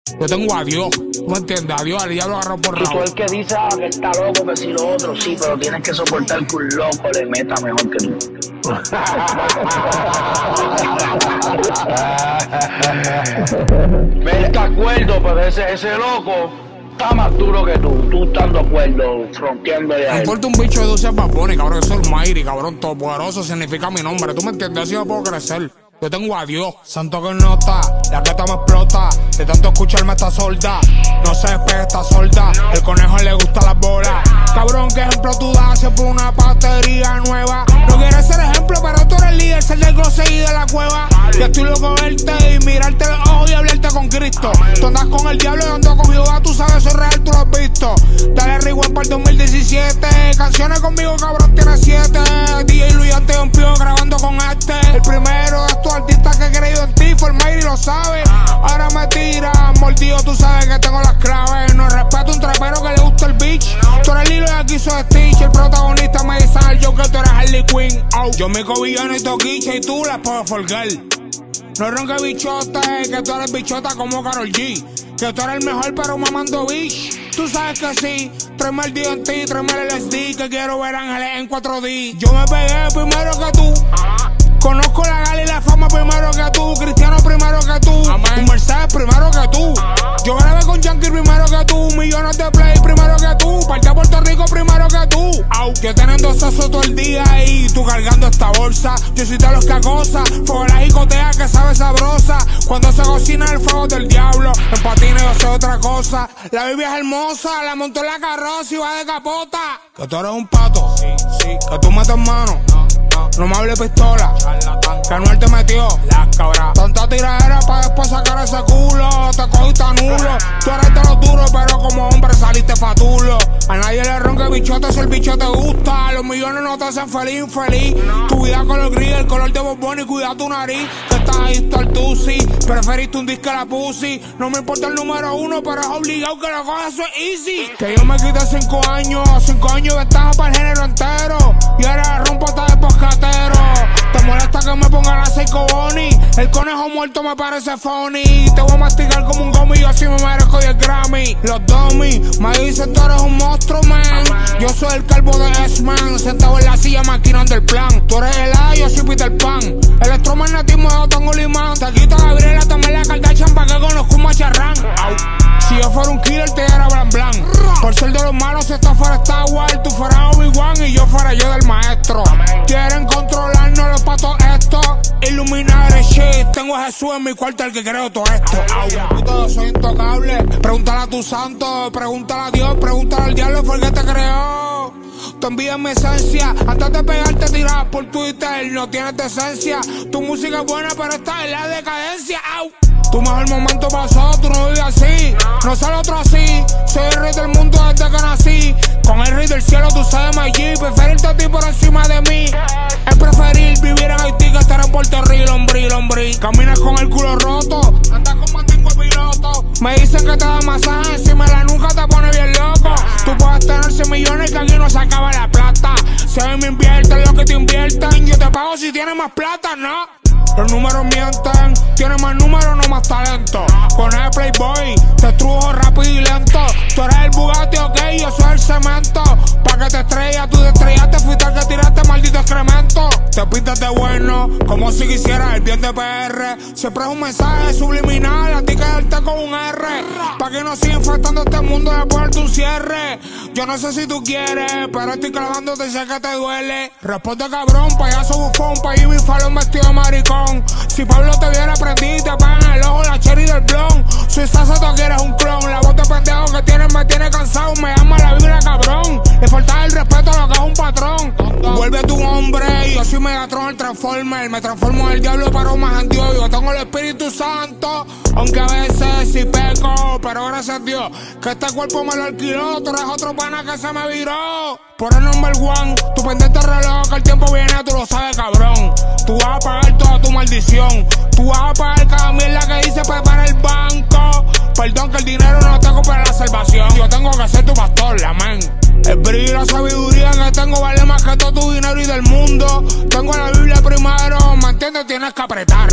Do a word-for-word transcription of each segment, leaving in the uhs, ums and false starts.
Yo tengo a Dios, ¿tú me entiendes? A Dios, al diablo agarró por Y rabo. tú el que dice ah, que está loco, que si lo otro, sí, pero tienes que soportar que un loco le meta mejor que tú. Me está acuerdo, pero ese, ese loco está más duro que tú. Tú estando acuerdo, fronteándole a Me él. importa un bicho de dulce Bad Bunny, cabrón, que soy el Mayri, cabrón, todopoderoso significa mi nombre. ¿Tú me entiendes? Así yo puedo crecer. Yo tengo a Dios, santo que no está, la que me explota, de tanto escucharme esta sorda, no se despega esta sorda, el conejo le gusta las bolas. Cabrón, ¿qué ejemplo tú das por una batería nueva? No quieres ser ejemplo, pero tú eres líder, ser del closet y de la cueva. Yo estoy loco de verte y mirarte los ojos y hablarte con Cristo. Tú andas con el diablo y ando con Jehová, tú sabes, soy real, tú lo has visto. Dale rewind para el dos mil diecisiete, canciones conmigo, cabrón, tiene siete. D J Luis Ante Pío grabando con este, el primero de estos artistas que he creído en ti, Formayri lo sabe. Ahora me tiran, mordido, tú sabes que tengo las claves. No respeto un trapero que le gusta el beach. Tú eres Lilo y aquí soy Stitch. El protagonista me dice al yo que tú eres Harley Quinn. Oh. Yo mi cobillón y toquicha y tú la puedes folgar. No ronque bichota, eh, que tú eres bichota como Karol G. Que tú eres el mejor pero mamando bitch. Tú sabes que sí, tráeme el D N T, tráeme el L S D, que quiero ver ángeles en cuatro D. Yo me pegué primero que tú. Conozco la gala y la fama primero que tú. Cristiano primero que tú. Amén. Un Mercedes primero que tú. Yo grabé con Yankee primero que tú. Millones de play primero que tú. Parte a Puerto Rico primero que tú. Au. Yo teniendo sexo todo el día y tú cargando esta bolsa. Yo soy de los que acosa. Fuego la jicotea que sabe sabrosa. Cuando se cocina el fuego del diablo. En patines yo sé otra cosa. La Biblia es hermosa. La montó en la carroza y va de capota. Que tú eres un pato. Sí, sí. Que tú metes mano. No me hable pistola, que Anuel te metió las cabras. Tanta tiradera para después sacar ese culo. Te cogiste nulo. Tú eres de los duros, pero como hombre saliste fatulo. A nadie le ronque bichote si el bicho te gusta. Los millones no te hacen feliz, infeliz. Tu vida color gris, el color de Bob y cuida tu nariz. Que estás adicto al tusi. Preferiste un disco a la pussy. No me importa el número uno, pero es obligado que lo cojas, eso es easy. Que yo me quité cinco años, cinco años de ventaja para el género entero. Y ahora rompo hasta de poscatero. Te molesta que me pongan a Psycho Bonnie. El conejo muerto me parece funny. Te voy a masticar como un gummy, yo así me merezco diez Grammy. Los dummies me dicen tú eres un monstruo, man. Yo soy el calvo de S-Man, sentado en la silla maquinando el plan. Tú eres el A, yo soy Peter Pan. Electromagnetismo yo tengo el imán. Te quito a Gabriela, también la Kardashian pa' que conozco un macharrán. Si yo fuera un killer te diera blan blan. Por ser de los malos si esto fuera Star Wars, tú fueras Obi-Wan y yo fuera yo del maestro. Quieren controlarnos los patos estos. Iluminar el shit. Tengo a Jesús en mi cuarto, el que creo todo esto. Puto, soy intocable. Pregúntale a tu santo, pregúntale a Dios, pregúntale al diablo por qué te creó. Tú envías mi esencia. Antes de pegarte tiras por Twitter, no tienes decencia. Tu música es buena, pero está en la decadencia. Au. Tu mejor momento pasó, tú no vives así. No sale otro así. Soy el rey del mundo desde que nací. Con el rey del cielo tú sabes my G. Preferirte a ti por encima de mí. Es preferir vivir en Haití que estar en Puerto Rico, hombre, hombre. Caminas con el culo roto, andas con mantengo piloto. Me dicen que te da masaje encima de la nuca, te pone bien loco. Tú puedes tener cien millones que aquí no se acaba la plata. Si a mí me invierten lo que te invierten, yo te pago si tienes más plata, ¿no? Los números mienten, tienes más números, no más talento. Con el Playboy, te estrujo rápido y lento. Tú eres el Bugatti, ok, yo soy el cemento. Pa' que te estrellas, tú te estrellaste, fuiste el que tiraste, maldito excremento. Te pintas de bueno, como si quisieras el bien de P R. Siempre es un mensaje subliminal, a ti quedarte con un R. Pa' que no siga infectando este mundo de ponerte un cierre. Yo no sé si tú quieres, pero estoy clavándote y sé que te duele. Responde cabrón, payaso bufón, pa' Jimmy Fallon vestido de maricón. Si Pablo te viera prendí, te pagan el ojo la cherry del blon. Si estás a toque eres un clon. La voz de pendejo que tienes me tiene cansado. Me llama la Biblia cabrón. Le falta el respeto a lo que es un patrón. Vuelve tu hombre, yo soy Megatron el Transformer. Me transformo en el diablo pero más en Dios. Yo tengo el Espíritu Santo, aunque a veces sí peco, pero gracias a Dios que este cuerpo me lo alquiló. Tú eres otro pana que se me viró. Por el number one, tu pendiente reloj, que el tiempo viene, tú lo sabes, cabrón. Tú vas a pagar toda tu maldición. Tú vas a pagar cada mierda que dice prepara el banco. Perdón que el dinero no te compra la salvación. Yo tengo que ser tu pastor, amén. El brillo y la sabiduría que tengo vale más que todo tu dinero y del mundo. Tengo la Biblia primero, ¿me entiendes? Tienes que apretar.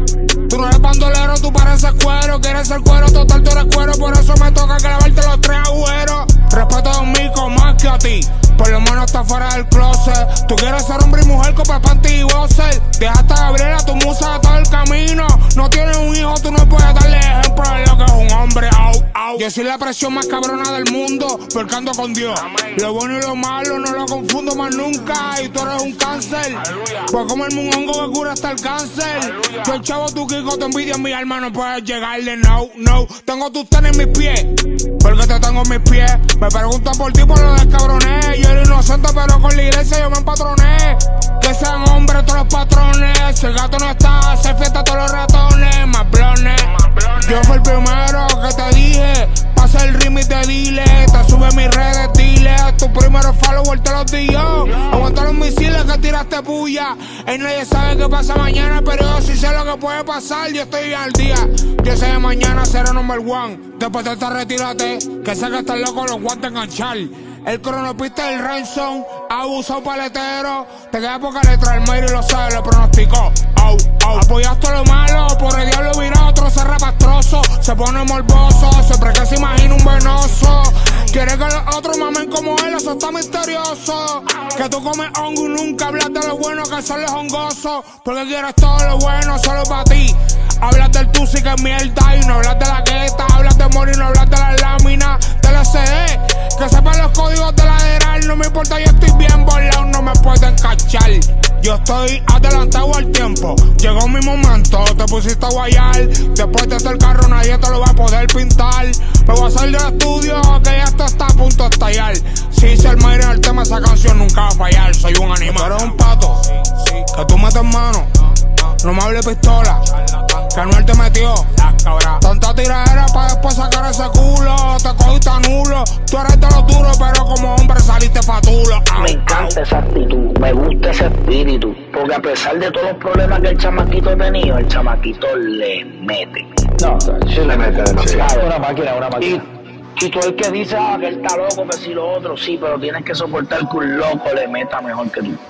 Tú no eres bandolero, tú pareces cuero. Quieres ser cuero, total tú eres cuero. Por eso me toca que lavarte los tres agujeros. Respeto a Mico más que a ti, por lo menos está fuera del closet. Tú quieres ser hombre y mujer con panty y boxer. Dejaste a Gabriela, tu musa de todo el camino. No tienes un hijo, tú no puedes darle ejemplo de lo que es un hombre. Au, au. Yo soy la presión más cabrona del mundo, porque ando con Dios. Lo bueno y lo malo no lo confundo más nunca. Y tú eres un cáncer, pues como el hongo que cura hasta el cáncer. Yo el chavo tu Kiko, te envidia en mi alma, no puedes llegarle, no, no. Tengo tus tenis en mis pies, porque te tengo en mis pies. Me preguntan por ti, por lo descabroné. Yo era inocente, pero con la iglesia yo me empatroné. Que sean hombres todos los patrones. Si el gato no está, se fiesta todos los ratones. Más blones. Yo fui el primero que te dije, pasa el ritmo y te dile. Te sube mis redes, dile. Tu primero follower te los di yo. Aguanta los misiles que tiraste puya. Y nadie sabe qué pasa mañana, pero yo sí sé lo que puede pasar. Yo estoy bien al día. Yo sé que mañana será number one. Después de esta retírate, que sé que estás loco los guantes enganchar. El cronopista del ransom, abusado paletero. Te queda poca letra, el Mayri lo sabe, lo pronosticó. Oh, oh. Apoyaste lo malo, por el diablo virado, otro se rapastroso. Se pone morboso, siempre que se imagina un venoso. Quiere que los otros mamen como él, eso está misterioso. Que tú comes hongo y nunca hablas de lo bueno que son los hongosos. Porque quieres todo lo bueno solo para ti. Hablas del tusi que es mierda y no hablas de la gueta. Hablas de mori y no hablas de las láminas de la C D. Que sepan los códigos de la lateral, no me importa, yo estoy bien volado, no me pueden cachar. Yo estoy adelantado al tiempo, llegó mi momento, te pusiste a guayar. Después de este carro nadie te lo va a poder pintar. Me voy a salir del estudio, que esto está a punto de estallar. Si hice el Mayri en el tema, esa canción nunca va a fallar. Soy un animal. Tú eres un pato, que tú metes mano, no me hables pistola, que Anuel te metió. Tanta tiradera para después sacar ese culo. Te cogiste nulo. Tú eres de los duros, pero como hombre saliste fatulo. Me encanta esa actitud, me gusta ese espíritu. Porque a pesar de todos los problemas que el chamaquito ha tenido, el chamaquito le mete. No, sí le mete demasiado. Una máquina, una máquina. Y, y tú el que dice, ah, que él está loco, que si lo otro, sí, pero tienes que soportar que un loco le meta mejor que tú.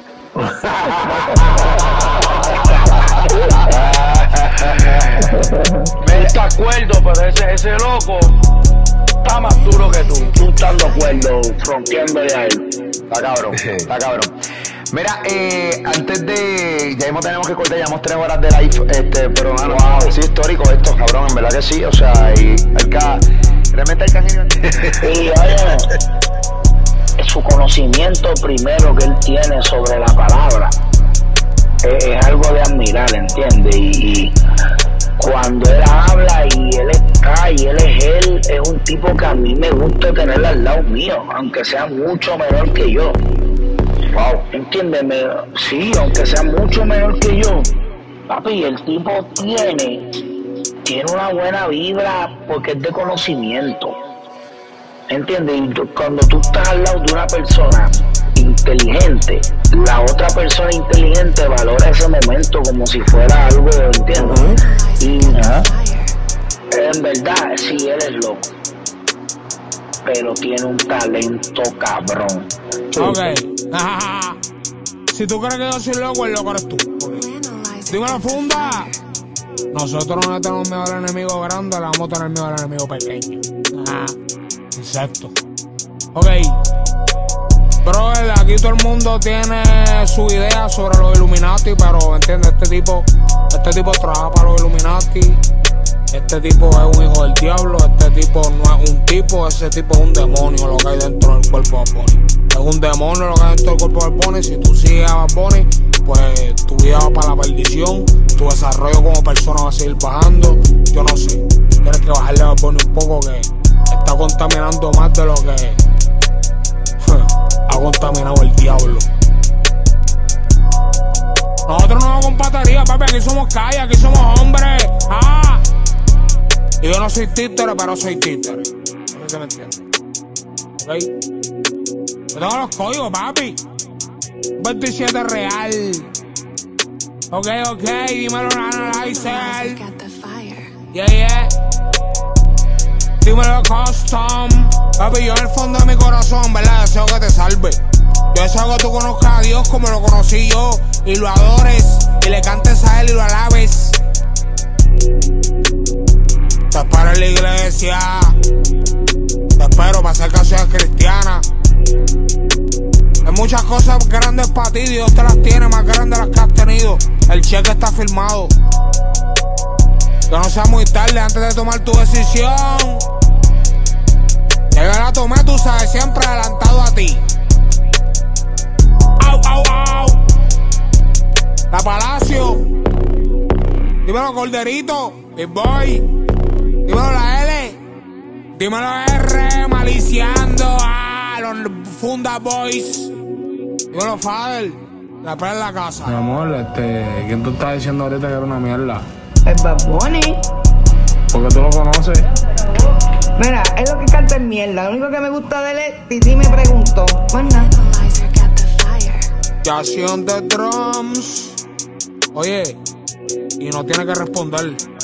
Me está acuerdo, pero ese, ese loco está más duro que tú. Tú estando acuerdo, fronteándole a él. Está cabrón, está cabrón. Mira, eh, antes de... Ya mismo tenemos que cortar, llevamos tres horas de live, este, pero mano, wow, sí, histórico esto, cabrón, en verdad que sí, o sea, y el ca... Realmente el canino... Y oye, su conocimiento primero que él tiene sobre la palabra es, es algo de admirar, ¿entiendes? Y, y cuando él habla y él está y él es él, es un tipo que a mí me gusta tener al lado mío, aunque sea mucho menor que yo. Wow, entiéndeme, sí, aunque sea mucho menor que yo, papi, el tipo tiene, tiene una buena vibra porque es de conocimiento, ¿entiendes? Y tú, cuando tú estás al lado de una persona inteligente, la otra persona inteligente valora ese momento como si fuera algo, ¿entiendes? Uh-huh. Y uh-huh. En verdad, sí, él es loco, pero tiene un talento cabrón. Ok. Si tú crees que yo soy loco, el loco eres tú. Dímelo, funda. Nosotros no tenemos miedo al enemigo grande, le vamos a tener miedo al enemigo pequeño. Ajá. Exacto. Ok. Brother, aquí todo el mundo tiene su idea sobre los Illuminati, pero entiende, este tipo, este tipo trabaja para los Illuminati. Este tipo es un hijo del diablo, este tipo no es un tipo, ese tipo es un demonio lo que hay dentro del cuerpo de Bad Bunny. Es un demonio lo que hay dentro del cuerpo de Bad Bunny. Si tú sigues a Bad Bunny, pues tu vida va para la perdición, tu desarrollo como persona va a seguir bajando. Yo no sé, tienes que bajarle a Bad Bunny un poco, que está contaminando más de lo que ha contaminado el diablo. Nosotros no vamos con patería, papi, aquí somos calle, aquí somos hombres. Ah. Y yo no soy títere, pero soy títere. No sé si me entiendes. Ok. Yo tengo los códigos, papi. veintisiete real. Ok, ok, dímelo, Analyzer. Yeah, yeah. Dímelo custom. Papi, yo en el fondo de mi corazón, ¿verdad? Deseo que te salve. Yo deseo que tú conozcas a Dios como lo conocí yo, y lo adores, y le cantes a Él y lo alabes. Te espero en la iglesia, te espero para hacer canciones cristianas. Hay muchas cosas grandes para ti, Dios te las tiene, más grandes las que has tenido. El cheque está firmado. Que no sea muy tarde antes de tomar tu decisión. Ya yo la tomé, tú sabes, siempre adelantado a ti. Au, au, au. La Palacio. Dímelo Corderito, Big Boy. Dímelo la L. Dímelo R, Maliciando. Ah, los Funda Boys. Dímelo Fader. La pela en la casa. Mi amor, este, ¿quién tú estás diciendo ahorita que era una mierda? Es Bad Bunny. ¿Por qué tú lo conoces? Mira, es lo que canta en mierda. Lo único que me gusta de él es Titi me preguntó. Pues nada. Yación de drums. Oye, y no tiene que responder.